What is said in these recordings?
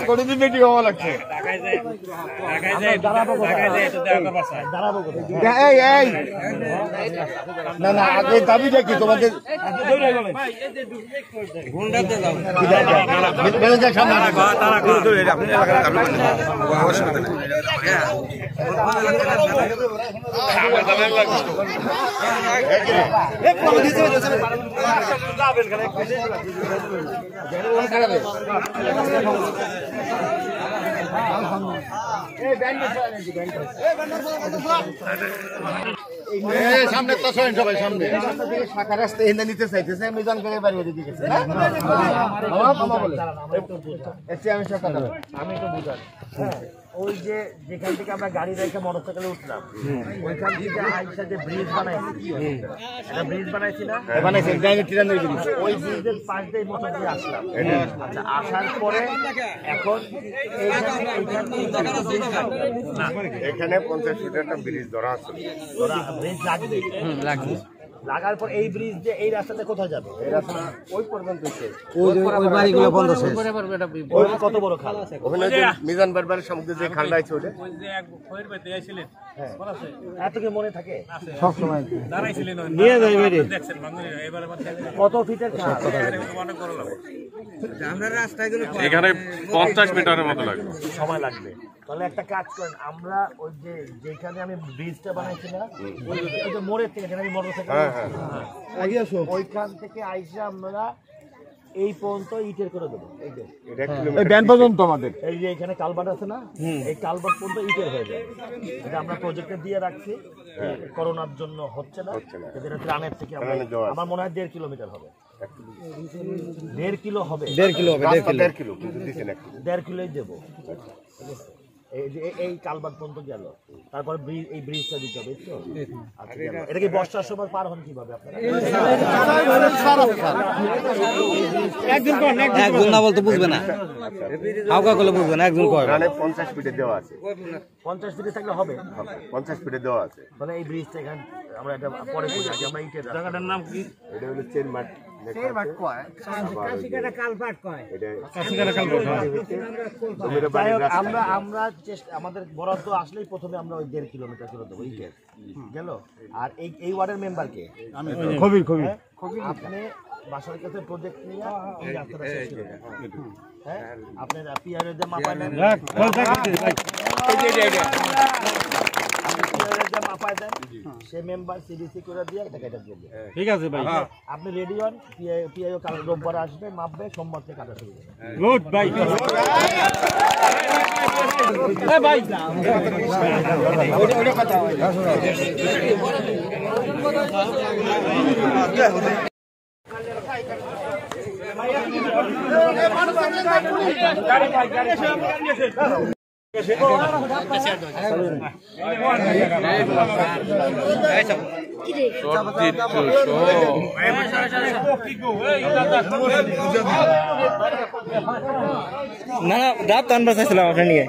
কোটি বেটি হওয়া লাগছে না না আগে দাবি দেখি তোমাদের সামনে তো সবাই সামনে শাখা রাস্তা এনে নিতে চাইতেছে মিজান করে বাড়ি দিয়ে গেছে আমি তো বুঝাই ওই যে যেখান থেকে আমরা গাড়ি রেখে মোটরসাইকেলে উঠলাম ওইখান থেকে আইসা যে ব্রিজ বানাইছি একটা ব্রিজ বানাইছি না ওই ব্রিজের পাশ দিয়ে মোটর দিয়ে আসলাম। আচ্ছা আসার পরে এখন এখানে 50 ফিট একটা ব্রিজ ধরা আছে, ব্রিজ লাগবে লাগার পর এই ব্রিজ যে এই রাস্তাতে কোথায় যাবে? এই রাস্তা ওই পর্যন্ত ওই বাড়িগুলো বন্ধ শেষ। ওই কত বড় খাল ওখানে যে মিজান বারবারের সামনে যে খালটা আছে ওটা ওই যে এক খয়ের বাইতে আইছিলেন মনে আছে? এত কি মনে থাকে? সব সময় দাঁড়াইছিলেন নিয়ে যাই বাইরে দেখছেন বাঙালি এবারে কত ফিটের খাল? অনেক বড় লাগে আমরা রাস্তাগুলো এখানে 50 মিটারের মতো লাগবে, সময় লাগবে। তাহলে একটা কাজ করেন, আমরা ওই যে যেখানে আমি ব্রিজটা বানাইছি না ওই যে মোড়ের থেকে যেখানে আমি মোটরসাইকেল ওইখান থেকে আইসা আমরা এই পর্যন্ত ইটের করে দেবো। এই যে এখানে কালভার্ট আছে না, এই কালভার্ট পর্যন্ত ইটের হয়ে যাবে। এটা আমরা প্রজেক্টে দিয়ে রাখছি, করোনার জন্য হচ্ছে না, এটা ত্রাণের থেকে আমার মনে হয় 1.5 কিলোমিটার হবে। 1.5 কিলো হবে, 1.5 কিলো 1.5 কিলোই দেবো। এই কালভার্ট পর্যন্ত গেল, তারপরে এই ব্রিজটা দিতে হবে। এটা কি বর্ষার সময় পার হন কিভাবে আপনারা? একজন না বলতে বুঝবে না, হালকা করলে বুঝবে না। একজন কয় 50 ফিটে দেওয়া আছে, 50 ফিটে থাকলে হবে, 50 ফিটে দেওয়া আছে। মানে এই ব্রিজটা এখানে আমরা এটা পরে বুঝি, আমরা ইটের জায়গাটার নাম কি? এটা হলো চেনমাট কয়, কাশিকাটা কালভার্ট কয়, এটা কাশিকাটা কালভার্ট। আমরা আমাদের বরাদ্দ আসলেই প্রথমে আমরা ওই 1.5 কিলোমিটার করে দেবো ইটের গেল। আর এই ওয়ার্ডের মেম্বারকে খবির আপনি বাসার কাছে প্রজেক্ট নিয়ে এই রাস্তাটা শেষ করে দেন। হ্যাঁ আপনি পিআরএ যে মাপায় দেন, মাপায় দেন, সে মেম্বার সিডিসি করে দিয়ে এটা কেটে দিয়ে। ঠিক আছে ভাই, আপনি রেডি হন, পিআইও কাল রোববার আসবে, মাপবে, সোমবার থেকে কাটা শুরু করবে। গুড ভাই। এ ভাই না ডাব টান বাঁচাইছিলাম ওটা নিয়ে।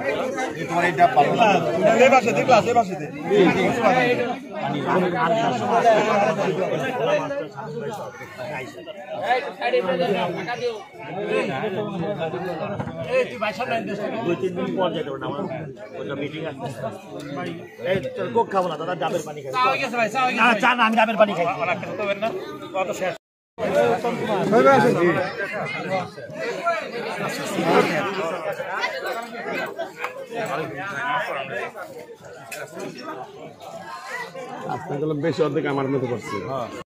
খাবো না দাদা, ডাবের পানি খাই। চা না, আমি ডাবের পানি খাই। বেশি অর্ধেক আমার মতো করছে।